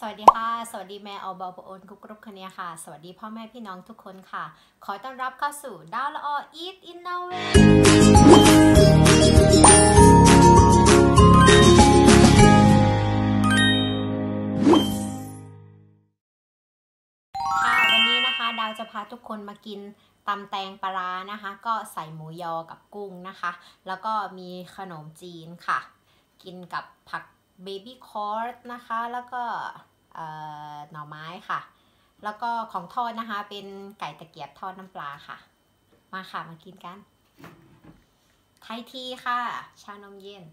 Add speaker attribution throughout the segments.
Speaker 1: วัสดีค่ะสวัสดีแม่ออบอปโอนกุ๊กกรุ๊ปคนนี้ค่ะสวัสดีพ่อแม่พี่น้องทุกคนค่ะขอต้อนรับเข้าสู่ดาวละออีทอินนาเวค่ะวันนี้นะคะดาวจะพาทุกคนมากินตำแตงปลานะคะก็ใส่หมูยอกับกุ้งนะคะแล้วก็มีขนมจีนค่ะกินกับผักเบบี้คอร์สนะคะแล้วก็หน่อไม้ค่ะแล้วก็ของทอดนะคะเป็นไก่ตะเกียบทอดน้ำปลาค่ะมาค่ะมากินกันไทยทีค่ะชานมเย็น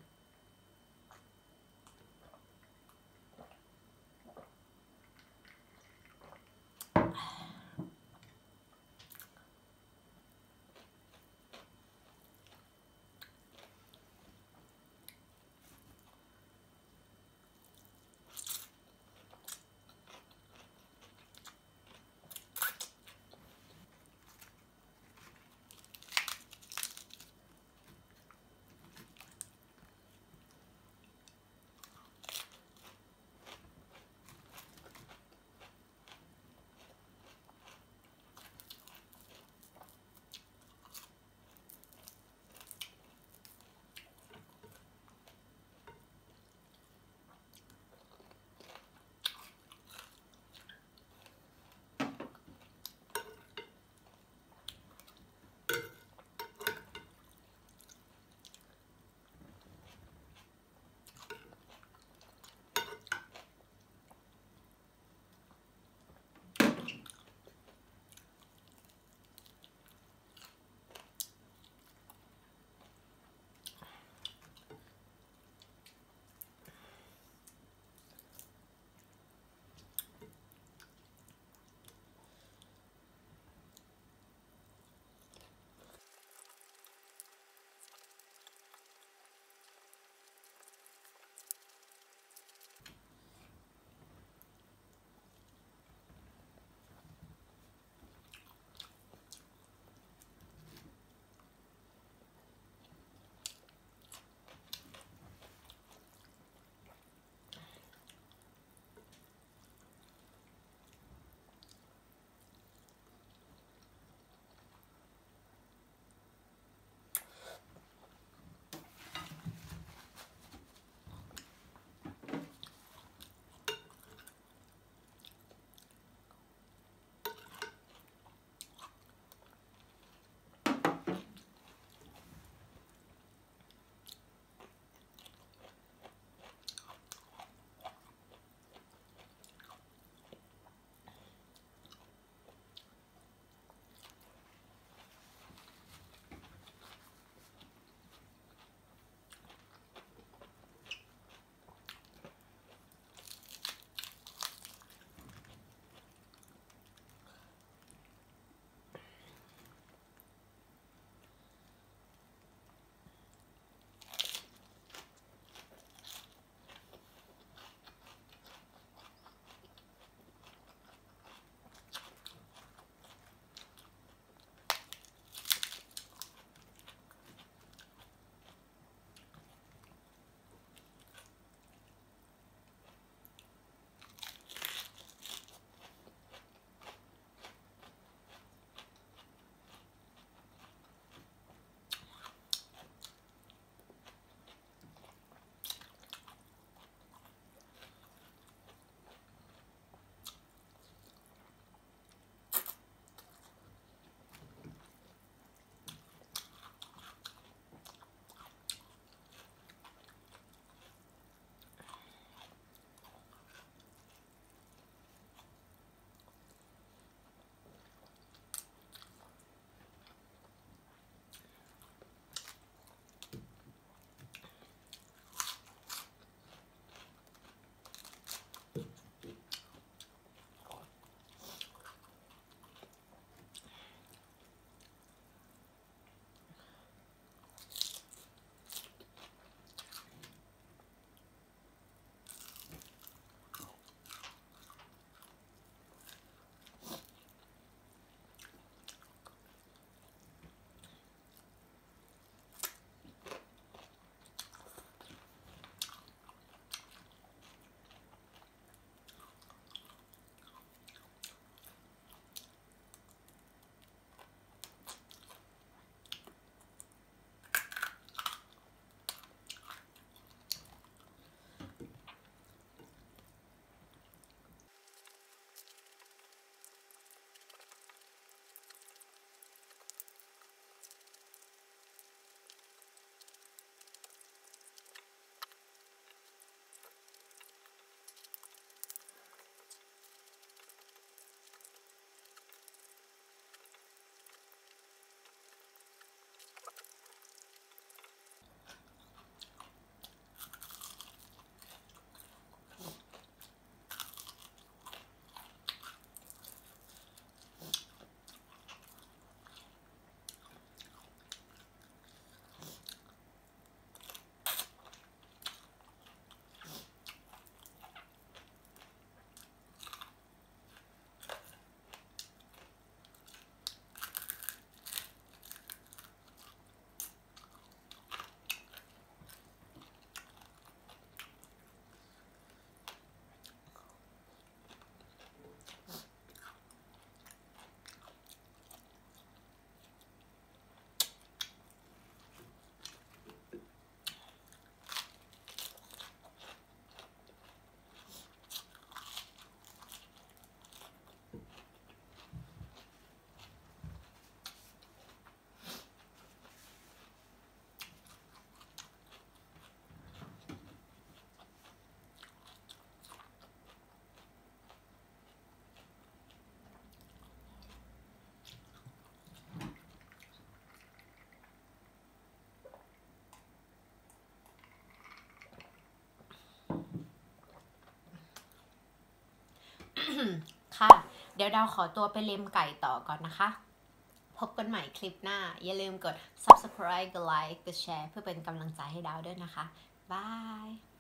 Speaker 1: ค่ะเดี๋ยวดาวขอตัวไปเล็มไก่ต่อก่อนนะคะพบกันใหม่คลิปหน้าอย่าลืมกด subscribe กดไลค์กดแชร์เพื่อเป็นกำลังใจให้ดาวด้วยนะคะบาย